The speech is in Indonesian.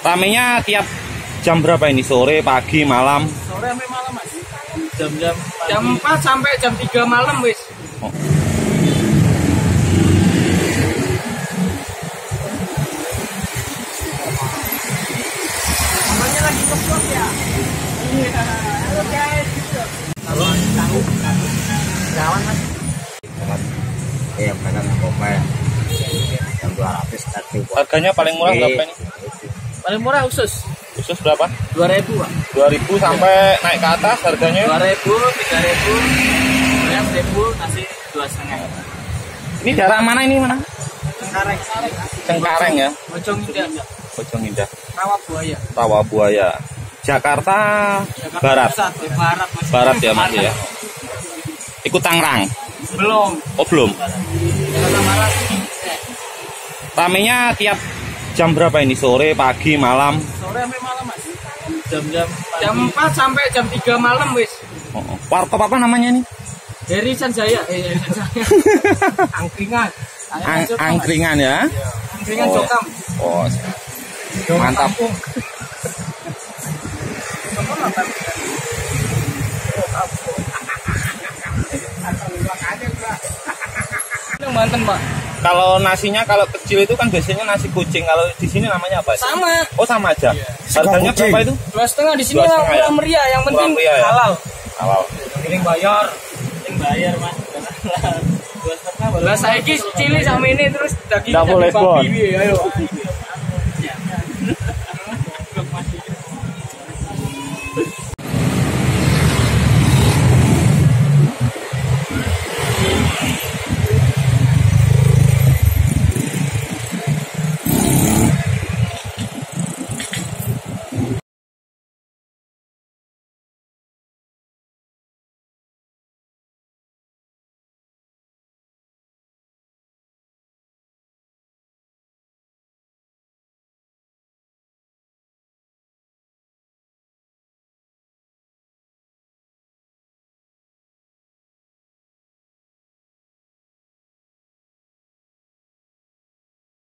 Ramenya tiap jam berapa ini? Sore, pagi, malam? Sore sampai malam, Mas. Jam 4 sampai jam 3 malam, wis. Oh. Namanya lagi nge-vlog ya. Iya. Halo guys. Tahu. Kawan, Mas. Benar Boba yang 200 tadi. Harganya paling murah berapa ini? Paling murah usus. Usus berapa? 2.000, Pak. 2.000 sampai naik ke atas harganya? 2.000, 3.000, 1.000, kasih 2,5. Ini daerah mana ini? Mana? Cengkareng. Cengkareng ya? Bojong Indah. Bojong Indah. Rawa Buaya. Rawa Buaya. Jakarta Barat. Pusat, Barat, Mas. Barat ya Mas ya. Ikut Tangerang. Belum. Oh belum. Jakarta Barat. Ramenya tiap jam berapa ini? Sore, pagi, malam? Sore sampai malam, Mas. Jam 4 sampai jam 3 malam, wis. Oh, warkop apa namanya ini? Dari Sanjaya. Angkringan. Angkringan ya? Angkringan Oh. Jokam. Oh, mantap. Yang Banten, Pak. Kalau nasinya kalau kecil itu kan biasanya nasi kucing. Kalau di sini namanya apa? Sama. Oh sama aja. Harganya berapa itu? 2,5 di sini 2,5 ya? murah meriah, yang penting Murah meriah ya? halal. Halal. Penting bayar. Penting bayar, Mas. 2,5. Lah saiki cili sama ini terus daging Nggak boleh, Bon. babi. Ayo.